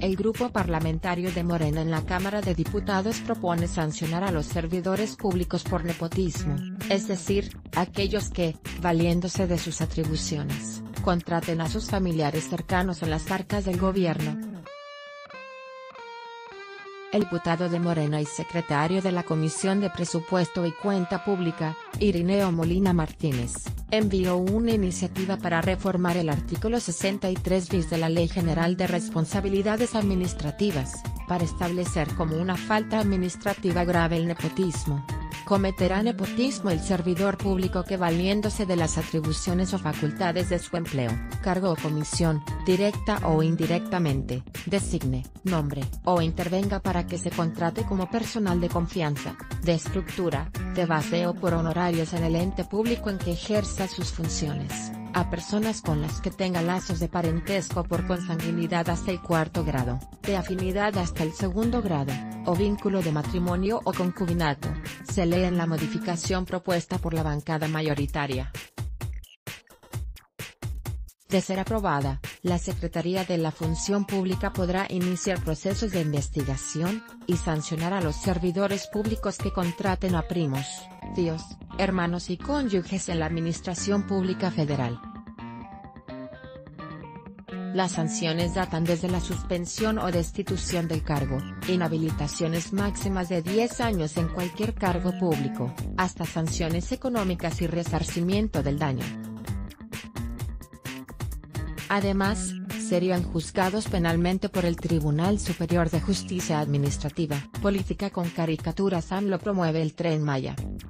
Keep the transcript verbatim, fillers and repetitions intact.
El grupo parlamentario de Morena en la Cámara de Diputados propone sancionar a los servidores públicos por nepotismo, es decir, aquellos que, valiéndose de sus atribuciones, contraten a sus familiares cercanos en las arcas del gobierno. El diputado de Morena y secretario de la Comisión de Presupuesto y Cuenta Pública, Irineo Molina Martínez, envió una iniciativa para reformar el artículo sesenta y tres bis de la Ley General de Responsabilidades Administrativas, para establecer como una falta administrativa grave el nepotismo. Cometerá nepotismo el servidor público que, valiéndose de las atribuciones o facultades de su empleo, cargo o comisión, directa o indirectamente, designe, nombre o intervenga para que se contrate como personal de confianza, de estructura, de base o por honorarios en el ente público en que ejerza sus funciones, a personas con las que tenga lazos de parentesco por consanguinidad hasta el cuarto grado, de afinidad hasta el segundo grado, o vínculo de matrimonio o concubinato, se lee en la modificación propuesta por la bancada mayoritaria. De ser aprobada, la Secretaría de la Función Pública podrá iniciar procesos de investigación, y sancionar a los servidores públicos que contraten a primos, tíos, hermanos y cónyuges en la Administración Pública Federal. Las sanciones datan desde la suspensión o destitución del cargo, inhabilitaciones máximas de diez años en cualquier cargo público, hasta sanciones económicas y resarcimiento del daño. Además, serían juzgados penalmente por el Tribunal Superior de Justicia Administrativa. Política con caricaturas. AMLO promueve el Tren Maya.